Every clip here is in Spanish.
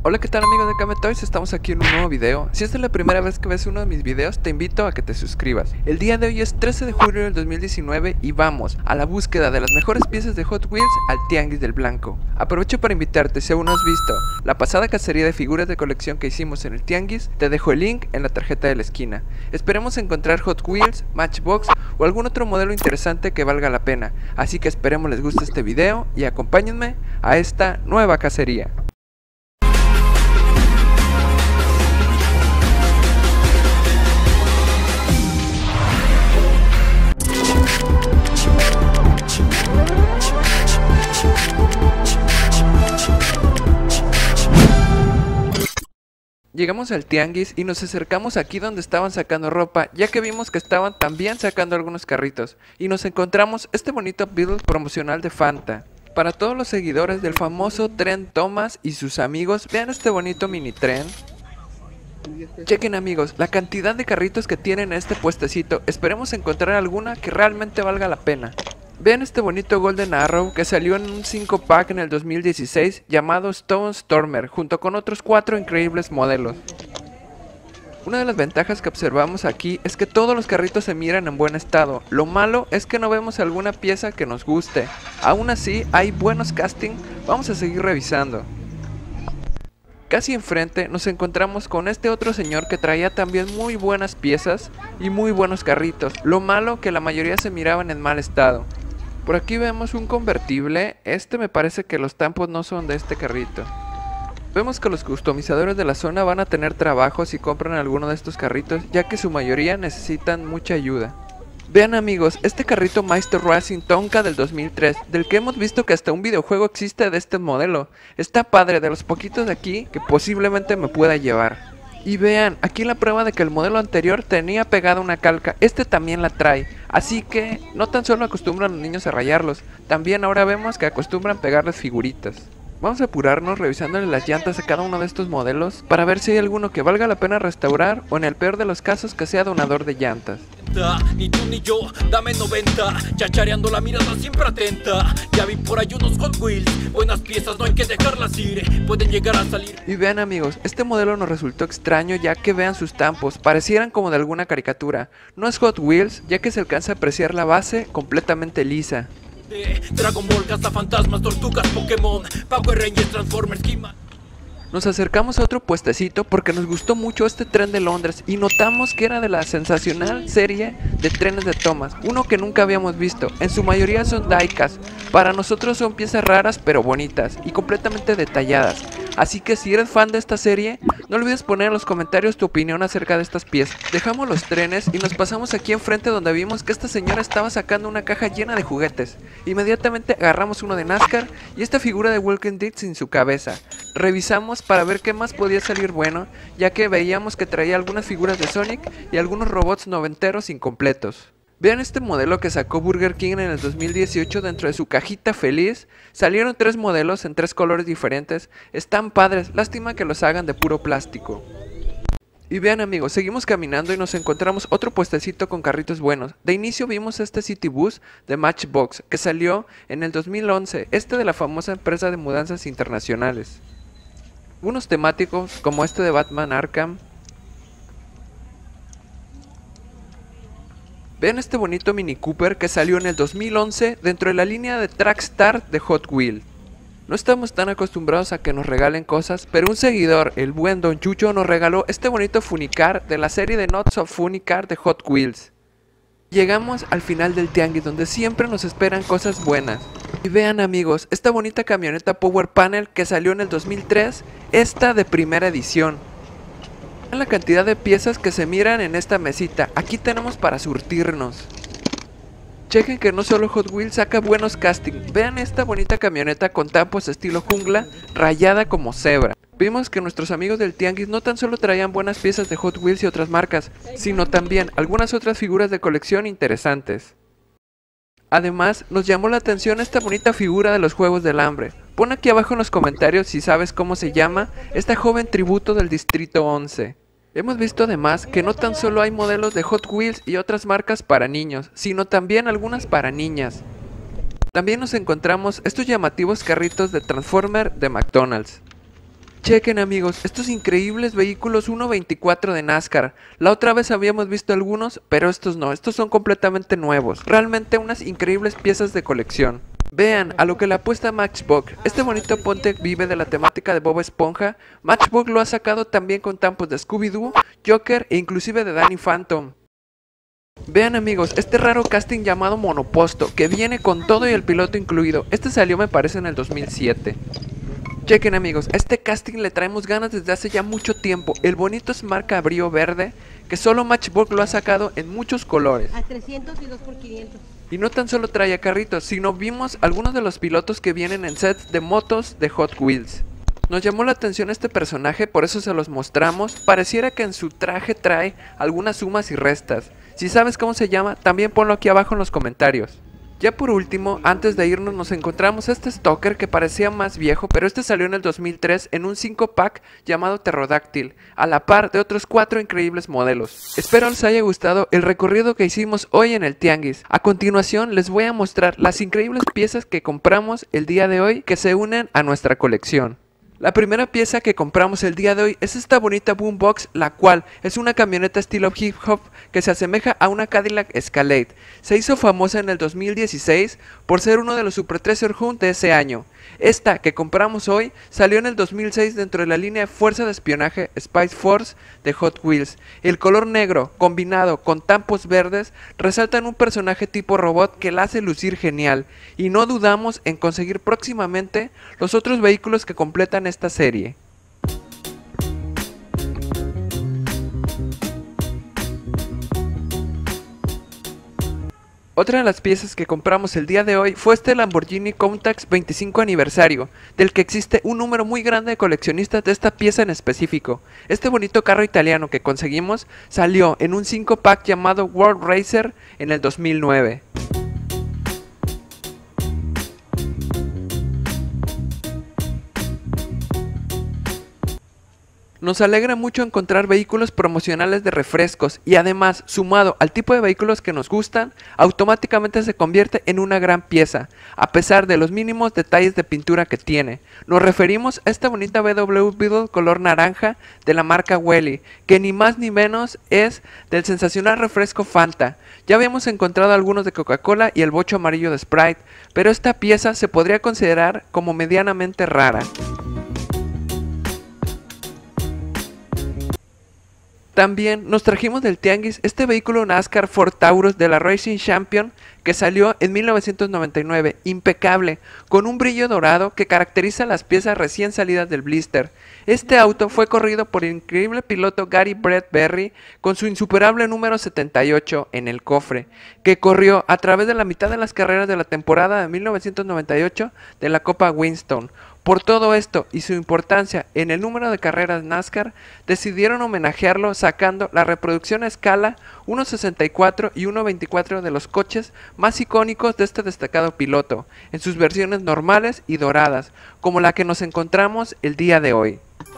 Hola, ¿qué tal amigos de Kame Toys? Estamos aquí en un nuevo video. Si esta es la primera vez que ves uno de mis videos, te invito a que te suscribas. El día de hoy es 13 de julio del 2019 y vamos a la búsqueda de las mejores piezas de Hot Wheels al Tianguis del Blanco. Aprovecho para invitarte, si aún no has visto la pasada cacería de figuras de colección que hicimos en el Tianguis, te dejo el link en la tarjeta de la esquina. Esperemos encontrar Hot Wheels, Matchbox o algún otro modelo interesante que valga la pena. Así que esperemos les guste este video y acompáñenme a esta nueva cacería. Llegamos al tianguis y nos acercamos aquí donde estaban sacando ropa, ya que vimos que estaban también sacando algunos carritos, y nos encontramos este bonito build promocional de Fanta. Para todos los seguidores del famoso tren Thomas y sus amigos, vean este bonito mini tren. Chequen amigos, la cantidad de carritos que tienen en este puestecito, esperemos encontrar alguna que realmente valga la pena. Vean este bonito Golden Arrow que salió en un 5-pack en el 2016 llamado Stone Stormer, junto con otros 4 increíbles modelos. Una de las ventajas que observamos aquí es que todos los carritos se miran en buen estado. Lo malo es que no vemos alguna pieza que nos guste. Aún así, hay buenos casting, vamos a seguir revisando. Casi enfrente nos encontramos con este otro señor que traía también muy buenas piezas y muy buenos carritos. Lo malo que la mayoría se miraban en mal estado. Por aquí vemos un convertible, me parece que los tampos no son de este carrito. Vemos que los customizadores de la zona van a tener trabajo si compran alguno de estos carritos, ya que su mayoría necesitan mucha ayuda. Vean amigos, este carrito Maestro Racing Tonka del 2003, del que hemos visto que hasta un videojuego existe de este modelo. Está padre, de los poquitos de aquí que posiblemente me pueda llevar. Y vean, aquí la prueba de que el modelo anterior tenía pegada una calca, este también la trae. Así que no tan solo acostumbran a los niños a rayarlos, también ahora vemos que acostumbran pegarles figuritas. Vamos a apurarnos revisándole las llantas a cada uno de estos modelos para ver si hay alguno que valga la pena restaurar o en el peor de los casos que sea donador de llantas. Ni tú ni yo, dame 90, chachareando la mirada siempre atenta. Ya vi por ahí unos Hot Wheels, buenas piezas no hay que dejarlas ir, pueden llegar a salir. Y vean amigos, este modelo nos resultó extraño ya que vean sus tampos, parecieran como de alguna caricatura. No es Hot Wheels ya que se alcanza a apreciar la base completamente lisa. Dragon Ball, cazafantasmas, tortugas, Pokémon, Power Rangers, Transformers, He-Man. Nos acercamos a otro puestecito porque nos gustó mucho este tren de Londres y notamos que era de la sensacional serie de trenes de Thomas, uno que nunca habíamos visto. En su mayoría son diecast, para nosotros son piezas raras pero bonitas y completamente detalladas. Así que si eres fan de esta serie, no olvides poner en los comentarios tu opinión acerca de estas piezas. Dejamos los trenes y nos pasamos aquí enfrente donde vimos que esta señora estaba sacando una caja llena de juguetes. Inmediatamente agarramos uno de NASCAR y esta figura de Walking Dead sin su cabeza. Revisamos para ver qué más podía salir bueno, ya que veíamos que traía algunas figuras de Sonic y algunos robots noventeros incompletos. Vean este modelo que sacó Burger King en el 2018 dentro de su cajita feliz. Salieron 3 modelos en 3 colores diferentes. Están padres, lástima que los hagan de puro plástico. Y vean amigos, seguimos caminando y nos encontramos otro puestecito con carritos buenos. De inicio vimos este City Bus de Matchbox que salió en el 2011, de la famosa empresa de mudanzas internacionales. Unos temáticos como este de Batman Arkham. Vean este bonito Mini Cooper que salió en el 2011 dentro de la línea de Trackstar de Hot Wheels. No estamos tan acostumbrados a que nos regalen cosas, pero un seguidor, el buen Don Chucho, nos regaló este bonito Funicar de la serie de Not So Funicar de Hot Wheels. Llegamos al final del tianguis donde siempre nos esperan cosas buenas. Y vean amigos, esta bonita camioneta Power Panel que salió en el 2003, esta de primera edición. Vean la cantidad de piezas que se miran en esta mesita, aquí tenemos para surtirnos. Chequen que no solo Hot Wheels saca buenos casting, vean esta bonita camioneta con tampos estilo jungla, rayada como cebra. Vimos que nuestros amigos del tianguis no tan solo traían buenas piezas de Hot Wheels y otras marcas, sino también algunas otras figuras de colección interesantes. Además, nos llamó la atención esta bonita figura de los Juegos del Hambre. Pon aquí abajo en los comentarios si sabes cómo se llama esta joven tributo del Distrito 11. Hemos visto además que no tan solo hay modelos de Hot Wheels y otras marcas para niños, sino también algunas para niñas. También nos encontramos estos llamativos carritos de Transformer de McDonald's. Chequen amigos, estos increíbles vehículos 1.24 de NASCAR. La otra vez habíamos visto algunos, pero estos no, estos son completamente nuevos. Realmente unas increíbles piezas de colección. Vean a lo que le apuesta Matchbox. Este bonito Pontiac vive de la temática de Bob Esponja. Matchbox lo ha sacado también con tampos de Scooby-Doo, Joker e inclusive de Danny Phantom. Vean amigos, este raro casting llamado Monoposto, que viene con todo y el piloto incluido. Este salió me parece en el 2007. Chequen amigos, a este casting le traemos ganas desde hace ya mucho tiempo. El bonito es marca Brío Verde, que solo Matchbox lo ha sacado en muchos colores. A 300 y 2 por 500. Y no tan solo trae carritos, sino vimos algunos de los pilotos que vienen en sets de motos de Hot Wheels. Nos llamó la atención este personaje, por eso se los mostramos. Pareciera que en su traje trae algunas sumas y restas. Si sabes cómo se llama, también ponlo aquí abajo en los comentarios. Ya por último, antes de irnos nos encontramos este Stalker que parecía más viejo, pero este salió en el 2003 en un 5-pack llamado Pterodáctil, a la par de otros 4 increíbles modelos. Espero les haya gustado el recorrido que hicimos hoy en el Tianguis. A continuación les voy a mostrar las increíbles piezas que compramos el día de hoy que se unen a nuestra colección. La primera pieza que compramos el día de hoy es esta bonita Boombox, la cual es una camioneta estilo hip hop que se asemeja a una Cadillac Escalade. Se hizo famosa en el 2016 por ser uno de los Super Treasure Hunt de ese año. Esta que compramos hoy salió en el 2006 dentro de la línea de fuerza de espionaje Spice Force de Hot Wheels. El color negro combinado con tampos verdes resaltan un personaje tipo robot que la hace lucir genial, y no dudamos en conseguir próximamente los otros vehículos que completan esta serie. Otra de las piezas que compramos el día de hoy fue este Lamborghini Countach 25 aniversario, del que existe un número muy grande de coleccionistas de esta pieza en específico. Este bonito carro italiano que conseguimos salió en un 5-pack llamado World Racer en el 2009. Nos alegra mucho encontrar vehículos promocionales de refrescos y además, sumado al tipo de vehículos que nos gustan, automáticamente se convierte en una gran pieza, a pesar de los mínimos detalles de pintura que tiene. Nos referimos a esta bonita VW Beetle color naranja de la marca Welly, que ni más ni menos es del sensacional refresco Fanta. Ya habíamos encontrado algunos de Coca-Cola y el bocho amarillo de Sprite, pero esta pieza se podría considerar como medianamente rara. También nos trajimos del Tianguis este vehículo NASCAR Ford Taurus de la Racing Champion que salió en 1999, impecable, con un brillo dorado que caracteriza las piezas recién salidas del blister. Este auto fue corrido por el increíble piloto Gary Bradbury con su insuperable número 78 en el cofre, que corrió a través de la mitad de las carreras de la temporada de 1998 de la Copa Winston. Por todo esto y su importancia en el número de carreras NASCAR, decidieron homenajearlo sacando la reproducción a escala 1.64 y 1.24 de los coches más icónicos de este destacado piloto, en sus versiones normales y doradas, como la que nos encontramos el día de hoy.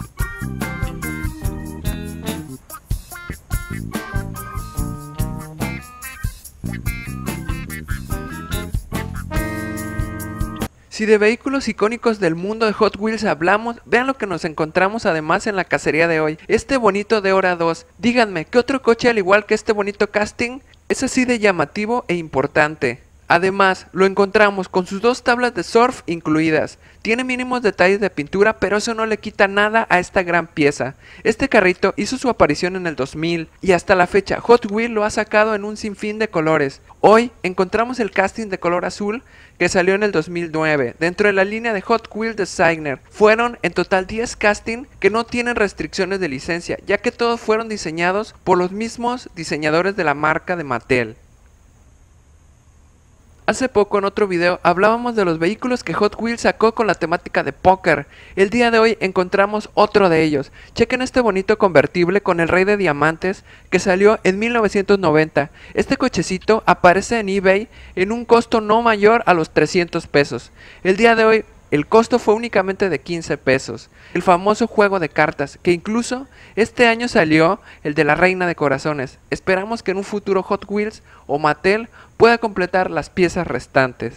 Si de vehículos icónicos del mundo de Hot Wheels hablamos, vean lo que nos encontramos además en la cacería de hoy. Este bonito Deora 2. Díganme, ¿qué otro coche al igual que este bonito casting es así de llamativo e importante? Además, lo encontramos con sus 2 tablas de surf incluidas. Tiene mínimos detalles de pintura, pero eso no le quita nada a esta gran pieza. Este carrito hizo su aparición en el 2000 y hasta la fecha Hot Wheels lo ha sacado en un sinfín de colores. Hoy encontramos el casting de color azul que salió en el 2009 dentro de la línea de Hot Wheels Designer. Fueron en total 10 casting que no tienen restricciones de licencia, ya que todos fueron diseñados por los mismos diseñadores de la marca de Mattel. Hace poco en otro video hablábamos de los vehículos que Hot Wheels sacó con la temática de póker. El día de hoy encontramos otro de ellos. Chequen este bonito convertible con el Rey de Diamantes que salió en 1990. Este cochecito aparece en eBay en un costo no mayor a los 300 pesos. El día de hoy el costo fue únicamente de 15 pesos. El famoso juego de cartas, que incluso este año salió el de la Reina de Corazones. Esperamos que en un futuro Hot Wheels o Mattel pueda completar las piezas restantes.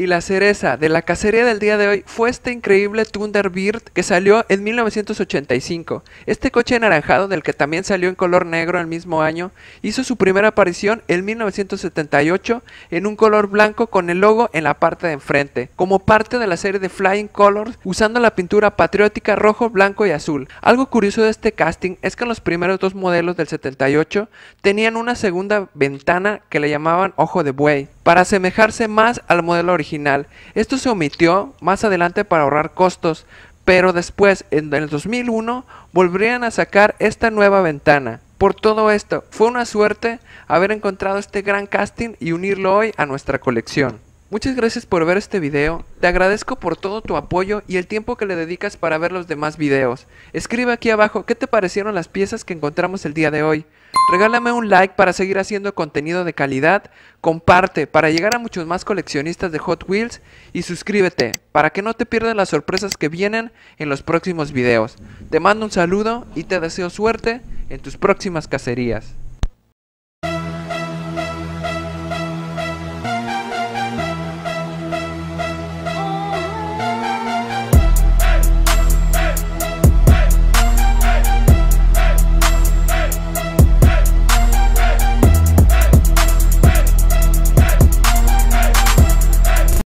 Y la cereza de la cacería del día de hoy fue este increíble Thunderbird que salió en 1985. Este coche anaranjado, del que también salió en color negro el mismo año, hizo su primera aparición en 1978 en un color blanco con el logo en la parte de enfrente, como parte de la serie de Flying Colors, usando la pintura patriótica rojo, blanco y azul. Algo curioso de este casting es que en los primeros dos modelos del 78 tenían una segunda ventana que le llamaban ojo de buey, para asemejarse más al modelo original. Esto se omitió más adelante para ahorrar costos, pero después, en el 2001, volverían a sacar esta nueva ventana. Por todo esto, fue una suerte haber encontrado este gran casting y unirlo hoy a nuestra colección. Muchas gracias por ver este video, te agradezco por todo tu apoyo y el tiempo que le dedicas para ver los demás videos. Escribe aquí abajo qué te parecieron las piezas que encontramos el día de hoy. Regálame un like para seguir haciendo contenido de calidad, comparte para llegar a muchos más coleccionistas de Hot Wheels y suscríbete para que no te pierdas las sorpresas que vienen en los próximos videos. Te mando un saludo y te deseo suerte en tus próximas cacerías.